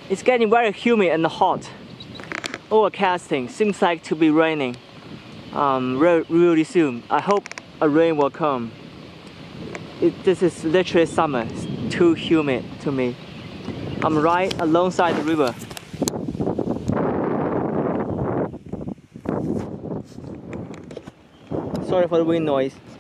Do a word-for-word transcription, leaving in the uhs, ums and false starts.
It's getting very humid and hot. Overcasting. Seems like to be raining. Um, re really soon. I hope a rain will come. It, this is literally summer. It's too humid to me. I'm right alongside the river. Sorry for the wind noise.